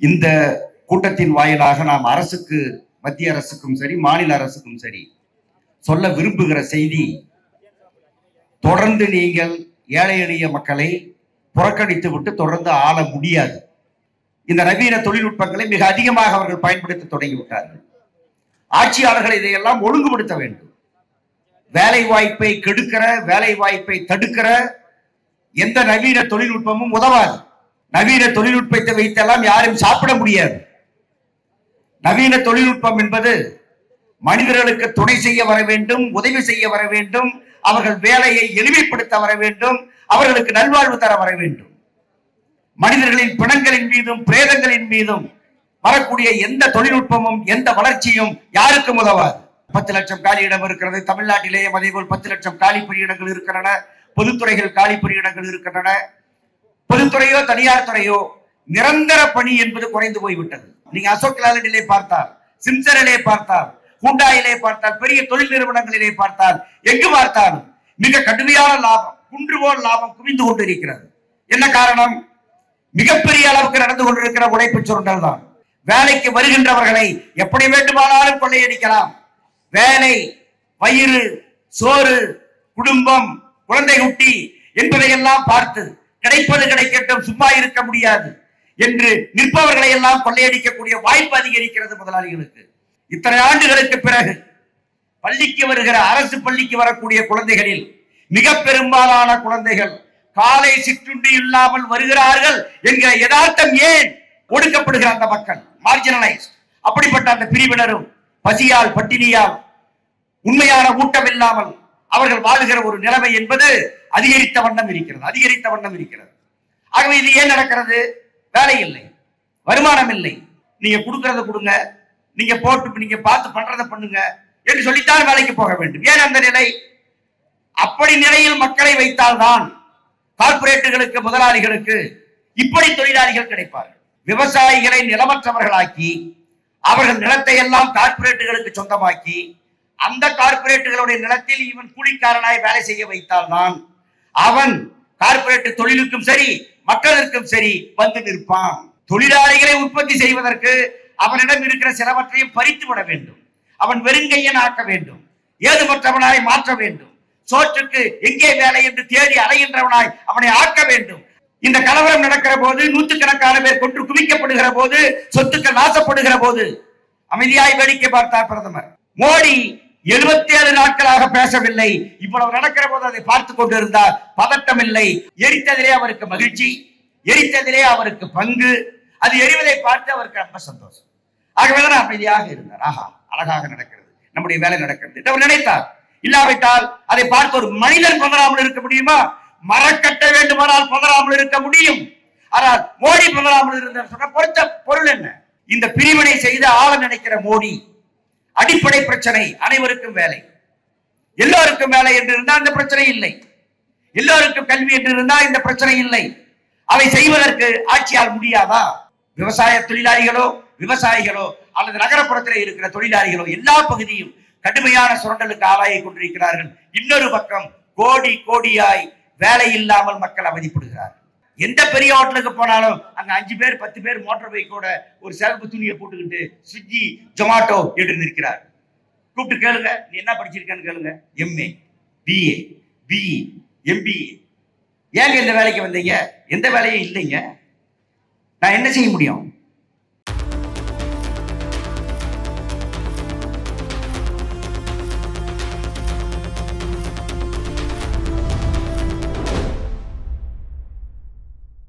இந்த கூட்டத்தின் வாயிலாக நாம் அரசுக்கு, மத்திய அரசுக்கும் சரி, மாநில அரசுக்கும் சரி சொல்ல விரும்புகிற செய்தி, தொடர்ந்து நீங்கள் ஏழை எளிய மக்களை புறக்கணித்து விட்டு தொடர்ந்து ஆள முடியாது. இந்த நவீன தொழில்நுட்பங்களை மிக அதிகமாக அவர்கள் பயன்படுத்த தொடங்கிவிட்டார்கள். ஆட்சியாளர்கள் இதையெல்லாம் ஒழுங்குபடுத்த வேண்டும். வேலை வாய்ப்பை கெடுக்கிற, வேலை வாய்ப்பை தடுக்கிற எந்த நவீன தொழில்நுட்பமும் உதவாது. நவீன தொழில்நுட்பத்தை வைத்தெல்லாம் யாரும் சாப்பிட முடியாது. நவீன தொழில்நுட்பம் என்பது மனிதர்களுக்கு துணை செய்ய வர வேண்டும், உதவி செய்ய வர வேண்டும், அவர்கள் வேலையை எளிமைப்படுத்த வர வேண்டும், அவர்களுக்கு நல்வாழ்வு தர வர வேண்டும். மனிதர்களின் பிணங்களின் மீதும் பிரேதங்களின் மீதும் வரக்கூடிய எந்த தொழில்நுட்பமும் எந்த வளர்ச்சியும் யாருக்கும் உதவாது. 10 லட்சம் காலி இடம் இருக்கிறது தமிழ்நாட்டிலேயே. அதேபோல் 10 லட்சம் காலி பணியிடங்கள் இருக்கின்றன. பொதுத்துறைகள் காலி பணியிடங்கள் இருக்கின்றன. பொதுத்துறையோ தனியார் துறையோ நிரந்தர பணி என்பது குறைந்து போய்விட்டது. நீங்க அசோக் லேலண்டிலே பார்த்தால், சிம்சனிலே பார்த்தால், ஹூண்டாயிலே பார்த்தால், பெரிய தொழில் நிறுவனங்களிலே பார்த்தால், எங்கு பார்த்தாலும் மிக கடுமையான லாபம், குன்றுபோல் லாபம் குவிந்து கொண்டிருக்கிறது. என்ன காரணம்? மிகப்பெரிய அளவுக்கு நடந்து கொண்டிருக்கிற உழைப்பு சுரண்டல் தான். வேலைக்கு வருகின்றவர்களை எப்படி வேண்டுமானாலும் கொள்ளையடிக்கலாம். வேலை, வயிறு, சோறு, குடும்பம், குழந்தை குட்டி என்பதையெல்லாம் பார்த்து கிடைப்பது கிடைக்கட்டும், சும்மா இருக்க முடியாது என்று நிற்பவர்களை எல்லாம் கொள்ளையடிக்கக்கூடிய வாய்ப்பு அதிகரிக்கிறது முதலாளிகளுக்கு. இத்தனை ஆண்டுகளுக்கு பிறகு பள்ளிக்கு வருகிற, அரசு பள்ளிக்கு வரக்கூடிய குழந்தைகளில் மிக பெரும்பாலான குழந்தைகள் காலை சிற்றுண்டி இல்லாமல் வருகிறார்கள் என்கிற யதார்த்தம் ஏன்? ஒடுக்கப்படுகிற அந்த மக்கள், மார்ஜினலைஸ், அப்படிப்பட்ட அந்த பிரிவினரும் பசியால், பட்டினியால், உண்மையான ஊட்டம் இல்லாமல் அவர்கள் வாழுகிற ஒரு நிலைமை என்பது அதிகரித்த வண்ணம் இருக்கிறது. ஆகவே இது ஏன் நடக்கிறது? வேலை இல்லை, வருமானம் இல்லை. நீங்க கொடுக்கறத கொடுங்க, நீங்க போட்டு நீங்க பார்த்து பண்றதை பண்ணுங்க என்று சொல்லித்தான் வேலைக்கு போக வேண்டும். ஏன் அந்த நிலை? அப்படி நிலையில் மக்களை வைத்தால்தான் கார்பரேட்டுகளுக்கு, முதலாளிகளுக்கு இப்படி தொழிலாளிகள் கிடைப்பார்கள். விவசாயிகளை நிலமற்றவர்களாக்கி அவர்கள் நிலத்தை எல்லாம் கார்பரேட்டுகளுக்கு சொந்தமாக்கி அந்த கார்பரேட்டுகளுடைய நிலத்தில் இவன் கூலிக்காரனாய் வேலை செய்ய வைத்தால்தான் அவன் கார்பரேட் தொழிலுக்கும் சரி, மக்களுக்கும் சரி வந்து நிற்பான். தொழிலாளிகளை உற்பத்தி செய்வதற்கு அவனிடம் இருக்கிற சிலவற்றையும் பறித்து விட வேண்டும். அவன் வெறுங்கையன் ஆக்க வேண்டும், ஏதுமற்றவனாய் மாற்ற வேண்டும். சோற்றுக்கு எங்கே வேலை என்று தேடி அலைகின்றவனாய் அவனை ஆக்க வேண்டும். இந்த கலவரம் நடக்கிற போது, நூற்றுக்கணக்கான பேர் கொன்று குவிக்கப்படுகிற போது, சொத்துக்கள் நாசப்படுகிற போது அமைதியாய் வேடிக்கை பார்த்தார் பிரதமர் மோடி. 77 நாட்களாக பேசவில்லை. இவ்வளவு நடக்கிற போது அதை பார்த்துக் கொண்டிருந்தார். பதட்டம் இல்லை. எரித்ததிலே அவருக்கு மகிழ்ச்சி, எரித்ததிலே அவருக்கு பங்கு. அது எரிவதை பார்த்து அவருக்கு ரொம்ப சந்தோஷம். ஆகவேதான் அமைதியாக இருந்தார். ஆஹா, அழகாக நடக்கிறது, நம்முடைய வேலை நடக்கிறது அவர் நினைத்தார். இல்லாவிட்டால் அதை பார்த்து ஒரு மனிதன் பதறாமல் இருக்க முடியுமா? மரக்கட்ட வேண்டுமானால் பதறாமல் இருக்க முடியும். ஆனால் மோடி பதறாமல் இருந்தார் சொன்ன பொருள் என்ன? இந்த பிரிவினை செய்து ஆள நினைக்கிற மோடி, அடிப்படை பிரச்சனை அனைவருக்கும் வேலை, எல்லோருக்கும் வேலை என்று இருந்தால் இந்த பிரச்சனை இல்லை. எல்லோருக்கும் கல்வி என்று இருந்தால் இந்த பிரச்சனை இல்லை. அதை செய்வதற்கு ஆட்சியால் முடியாதா? விவசாய தொழிலாளிகளோ, விவசாயிகளோ அல்லது நகரப்புறத்தில் இருக்கிற தொழிலாளிகளோ எல்லா பகுதியும் கடுமையான சுரண்டலுக்கு ஆளாகி கொண்டிருக்கிறார்கள். இன்னொரு பக்கம் கோடி கோடியாய் வேலை இல்லாமல் மக்கள் அவதிப்படுகிறார்கள். எந்த பெரிய ஹோட்டலுக்கு போனாலும் அங்க 5 பேர் 10 பேர் மோட்டார் பைக்கோட ஒரு சிறப்பு துணியை போட்டுக்கிட்டு ஸ்விக்கி, ஜொமாட்டோ என்று நிற்கிறார். கூப்பிட்டு கேளுங்க, நீ என்ன படிச்சிருக்கேன்னு கேளுங்க. MA, BA, BE, MBA. ஏங்க இந்த வேலைக்கு வந்தீங்க? எந்த வேலையும் இல்லைங்க. நான் என்ன செய்ய முடியும்?